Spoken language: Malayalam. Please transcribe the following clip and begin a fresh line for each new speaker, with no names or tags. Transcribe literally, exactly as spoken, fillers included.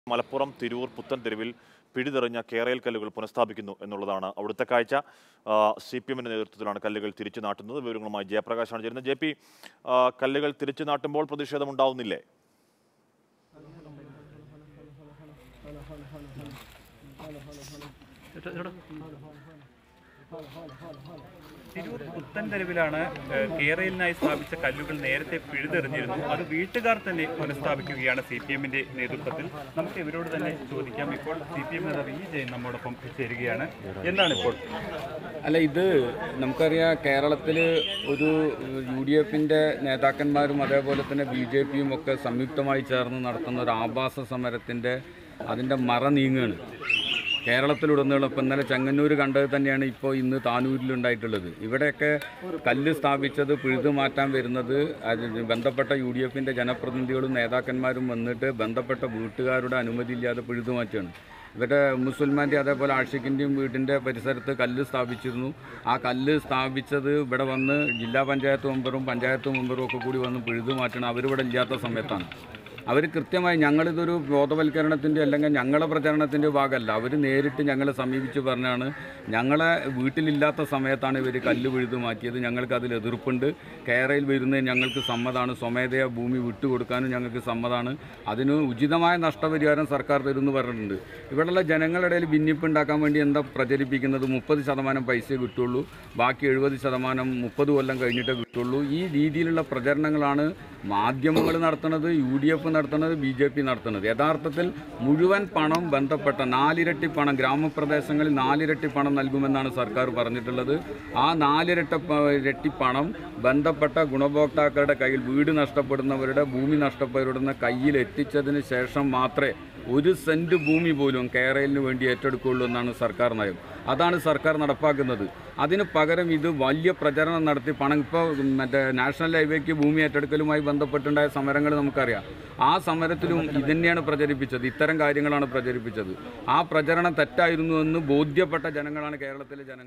മലപ്പുറം തിരൂർ പുത്തൻതെരുവിൽ പിടിതെറിഞ്ഞ കേരയിൽ കല്ലുകൾ പുനഃസ്ഥാപിക്കുന്നു എന്നുള്ളതാണ് അവിടുത്തെ കാഴ്ച. സി പി എമ്മിന്റെ നേതൃത്വത്തിലാണ് കല്ലുകൾ തിരിച്ചു നാട്ടുന്നത്. വിവരങ്ങളുമായി ജയപ്രകാശാണ് ചേരുന്നത്. ജെ പി, കല്ലുകൾ തിരിച്ചു നാട്ടുമ്പോൾ പ്രതിഷേധമുണ്ടാവുന്നില്ലേ?
തിരൂർ പുത്തൻതെരുവിലാണ് കേരളിനായി സ്ഥാപിച്ച കല്ലുകൾ നേരത്തെ പിഴുതെറിഞ്ഞിരുന്നു. അത് വീട്ടുകാർ തന്നെ പുനഃസ്ഥാപിക്കുകയാണ് സി പി എമ്മിന്റെ നേതൃത്വത്തിൽ. നമുക്ക് ഇവരോട് തന്നെ ചോദിക്കാം. ഇപ്പോൾ സി പി എം നേതാവ് ഇ ജയൻ നമ്മോടൊപ്പം ചേരുകയാണ്. എന്താണ് ഇപ്പോൾ?
അല്ല, ഇത് നമുക്കറിയാം, കേരളത്തിൽ ഒരു യു ഡി എഫിൻ്റെ നേതാക്കന്മാരും അതേപോലെ തന്നെ ബി ജെ പിയും ഒക്കെ സംയുക്തമായി ചേർന്ന് നടത്തുന്ന ഒരു ആഭാസ സമരത്തിൻ്റെ അതിൻ്റെ മറ നീങ്ങുകയാണ് കേരളത്തിലുടനീളം. ഇപ്പം ഇന്നലെ ചെങ്ങന്നൂർ കണ്ടത് തന്നെയാണ് ഇപ്പോൾ ഇന്ന് താനൂരിലുണ്ടായിട്ടുള്ളത്. ഇവിടെയൊക്കെ കല്ല് സ്ഥാപിച്ചത് പിഴുതു മാറ്റാൻ വരുന്നത് അതിന് ബന്ധപ്പെട്ട യു ഡി എഫിൻ്റെ ജനപ്രതിനിധികളും നേതാക്കന്മാരും വന്നിട്ട് ബന്ധപ്പെട്ട വീട്ടുകാരുടെ അനുമതി ഇല്ലാതെ പിഴുതു മാറ്റുകയാണ്. ഇവരുടെ മുസൽമാൻ്റെ അതേപോലെ ആഷിഖിൻ്റെയും വീടിൻ്റെ പരിസരത്ത് കല്ല് സ്ഥാപിച്ചിരുന്നു. ആ കല്ല് സ്ഥാപിച്ചത് ഇവിടെ വന്ന് ജില്ലാ പഞ്ചായത്ത് മെമ്പറും പഞ്ചായത്ത് മെമ്പറും ഒക്കെ കൂടി വന്ന് പിഴുതു മാറ്റണം. അവരിവിടെ ഇല്ലാത്ത സമയത്താണ്. അവർ കൃത്യമായി ഞങ്ങളിതൊരു ബോധവൽക്കരണത്തിൻ്റെ അല്ലെങ്കിൽ ഞങ്ങളെ പ്രചരണത്തിൻ്റെ ഭാഗമല്ല, അവർ നേരിട്ട് ഞങ്ങളെ സമീപിച്ച് പറഞ്ഞാണ് ഞങ്ങളെ വീട്ടിലില്ലാത്ത സമയത്താണ് ഇവർ കല്ല് പിഴുതു മാറ്റിയത്. ഞങ്ങൾക്ക് അതിൽ എതിർപ്പുണ്ട്. കേരളയിൽ വരുന്നതിന് ഞങ്ങൾക്ക് സമ്മതമാണ്. സ്വമേധയാ ഭൂമി വിട്ടുകൊടുക്കാനും ഞങ്ങൾക്ക് സമ്മതമാണ്. അതിന് ഉചിതമായ നഷ്ടപരിഹാരം സർക്കാർ തരുമെന്ന് പറഞ്ഞിട്ടുണ്ട്. ഇവിടെയുള്ള ജനങ്ങളുടെ ഇടയിൽ ഭിന്നിപ്പ് ഉണ്ടാക്കാൻ വേണ്ടി എന്താ പ്രചരിപ്പിക്കുന്നത്? മുപ്പത് ശതമാനം പൈസ കിട്ടുള്ളൂ, ബാക്കി എഴുപത് ശതമാനം മുപ്പത് കൊല്ലം കഴിഞ്ഞിട്ടേ കിട്ടുള്ളൂ. ഈ രീതിയിലുള്ള പ്രചരണങ്ങളാണ് മാധ്യമങ്ങൾ നടത്തുന്നത്, യു ഡി എഫ് നടത്തുന്നത്, ബി ജെ പി നടത്തുന്നത്. യഥാർത്ഥത്തിൽ മുഴുവൻ പണം ബന്ധപ്പെട്ട നാലിരട്ടി പണം ഗ്രാമപ്രദേശങ്ങളിൽ നാലിരട്ടി പണം നൽകുമെന്നാണ് സർക്കാർ പറഞ്ഞിട്ടുള്ളത്. ആ നാലിരട്ടി ഇരട്ടി പണം ബന്ധപ്പെട്ട ഗുണഭോക്താക്കളുടെ കയ്യിൽ, വീട് നഷ്ടപ്പെടുന്നവരുടെ, ഭൂമി നഷ്ടപ്പെടുന്ന കയ്യിൽ എത്തിച്ചതിന് ശേഷം മാത്രമേ ഒരു സെൻറ്റ് ഭൂമി പോലും കേരളിന് വേണ്ടി ഏറ്റെടുക്കുകയുള്ളൂ എന്നാണ് സർക്കാർ നയം. അതാണ് സർക്കാർ നടപ്പാക്കുന്നത്. അതിന് പകരം ഇത് വലിയ പ്രചരണം നടത്തി പണം, ഇപ്പോൾ മറ്റേ നാഷണൽ ഹൈവേക്ക് ഭൂമി ഏറ്റെടുക്കലുമായി ബന്ധപ്പെട്ടുണ്ടായ സമരങ്ങൾ നമുക്കറിയാം. ആ സമരത്തിലും ഇതന്നെയാണ് പ്രചരിപ്പിച്ചത്, ഇത്തരം കാര്യങ്ങളാണ് പ്രചരിപ്പിച്ചത്. ആ പ്രചരണം തെറ്റായിരുന്നുവെന്ന് ബോധ്യപ്പെട്ട ജനങ്ങളാണ് കേരളത്തിലെ ജനങ്ങൾ.